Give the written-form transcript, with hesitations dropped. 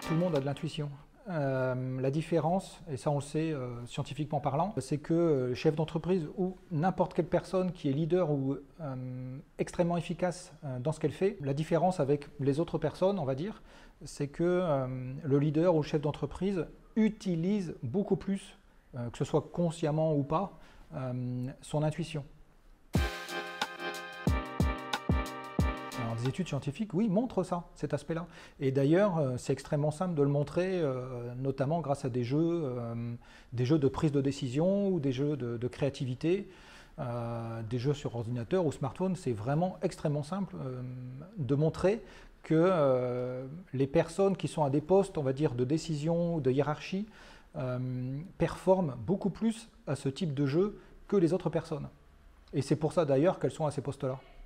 Tout le monde a de l'intuition. La différence, et ça on le sait scientifiquement parlant, c'est que le chef d'entreprise ou n'importe quelle personne qui est leader ou extrêmement efficace dans ce qu'elle fait, la différence avec les autres personnes, on va dire, c'est que le leader ou le chef d'entreprise utilise beaucoup plus, que ce soit consciemment ou pas, son intuition. Alors, des études scientifiques, oui, montrent ça, cet aspect-là. Et d'ailleurs, c'est extrêmement simple de le montrer, notamment grâce à des jeux de prise de décision ou des jeux de créativité, des jeux sur ordinateur ou smartphone. C'est vraiment extrêmement simple de montrer que les personnes qui sont à des postes, on va dire, de décision ou de hiérarchie, performent beaucoup plus à ce type de jeu que les autres personnes. Et c'est pour ça d'ailleurs qu'elles sont à ces postes-là.